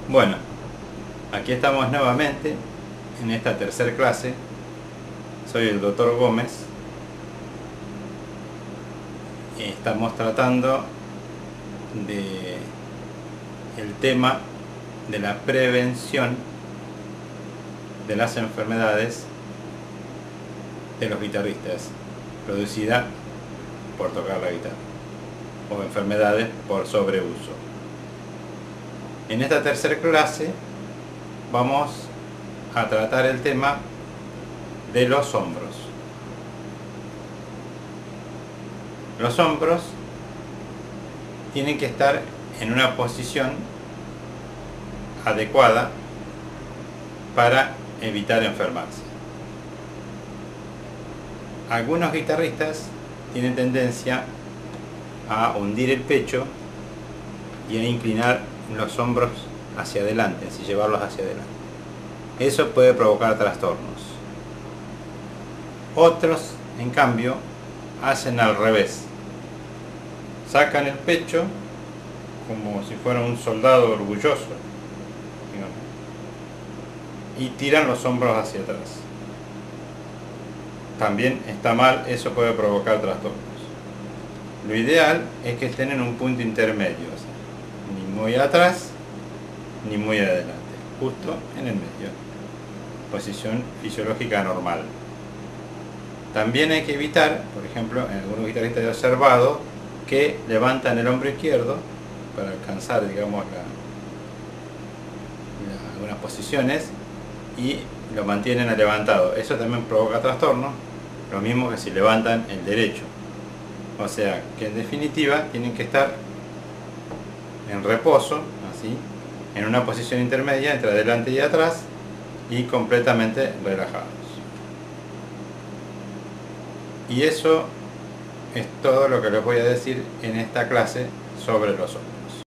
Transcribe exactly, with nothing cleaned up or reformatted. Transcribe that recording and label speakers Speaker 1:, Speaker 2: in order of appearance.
Speaker 1: Bueno, aquí estamos nuevamente en esta tercera clase. Soy el doctor Gómez. Estamos tratando de el tema de la prevención de las enfermedades de los guitarristas producida por tocar la guitarra o enfermedades por sobreuso. En esta tercera clase vamos a tratar el tema de los hombros. Los hombros tienen que estar en una posición adecuada para evitar enfermarse. Algunos guitarristas tienen tendencia a hundir el pecho y a inclinar los hombros hacia adelante, así llevarlos hacia adelante. Eso puede provocar trastornos. Otros, en cambio, hacen al revés. Sacan el pecho como si fuera un soldado orgulloso, digamos, y tiran los hombros hacia atrás. También está mal, eso puede provocar trastornos. Lo ideal es que estén en un punto intermedio, o sea, ni muy atrás ni muy adelante, justo en el medio, posición fisiológica normal. También hay que evitar, por ejemplo, en algunos guitarristas he observado que levantan el hombro izquierdo para alcanzar, digamos, la, la, algunas posiciones y lo mantienen levantado. Eso también provoca trastornos, lo mismo que si levantan el derecho. O sea que en definitiva tienen que estar en reposo, así, en una posición intermedia entre adelante y atrás y completamente relajados. Y eso es todo lo que les voy a decir en esta clase sobre los hombros.